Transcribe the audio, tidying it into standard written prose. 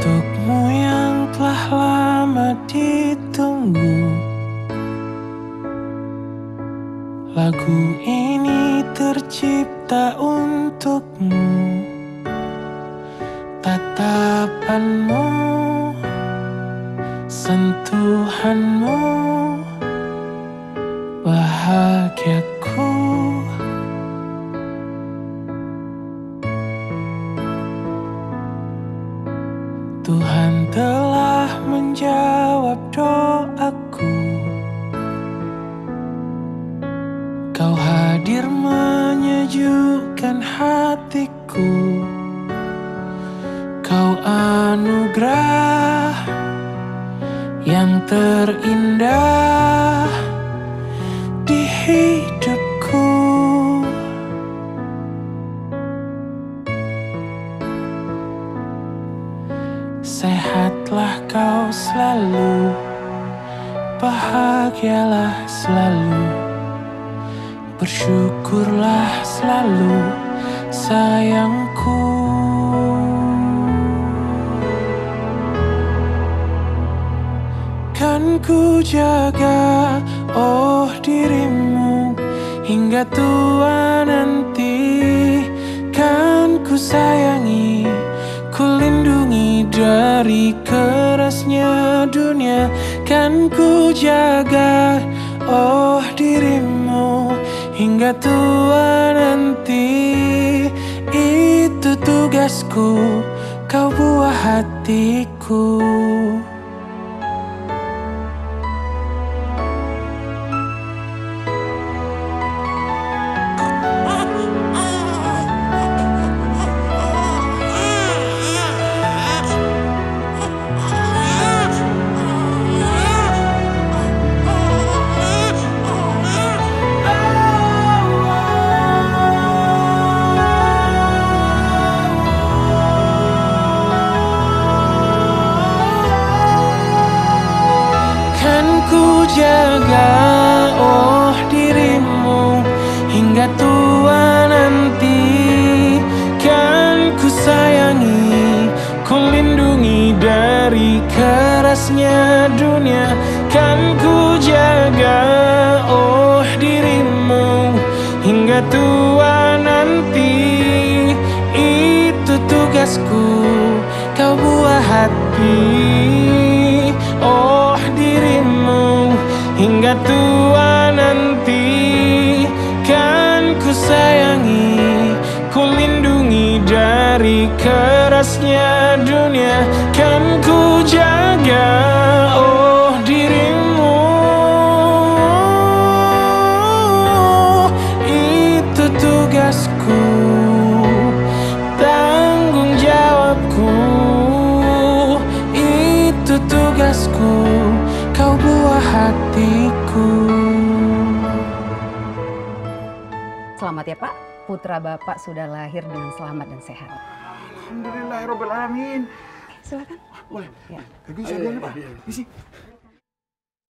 Untukmu yang telah lama ditunggu, lagu ini tercipta untukmu. Tatapanmu, sentuhanmu, bahagiaku. Tuhan telah menjawab doaku. Kau hadir menyejukkan hatiku. Kau anugerah yang terindah di hidupku. Sehatlah kau selalu, bahagialah selalu, bersyukurlah selalu sayangku. Kan ku jaga, oh dirimu, hingga tua nanti. Kan ku sayangi, ku lindungi dari kerasnya dunia. Kan ku jaga, oh dirimu, hingga tua nanti. Itu tugasku, kau buah hatiku. Ku jaga, oh dirimu, hingga tua nanti. Kan ku sayangi, ku lindungi dari kerasnya dunia. Kan ku jaga, oh dirimu, hingga tua nanti. Itu tugasku, kau buah hati. Oh dirimu, hingga tua nanti. Kan ku sayangi, ku lindungi dari kerasnya dunia. Kan ku jaga, oh dirimu. Itu tugasku, tanggung jawabku. Itu tugasku, kau buah hatiku. Selamat ya Pak, putra Bapak sudah lahir dengan selamat dan sehat. Alhamdulillahirobbilalamin. Silakan. Boleh. Ya. Bisa Pak. Isi.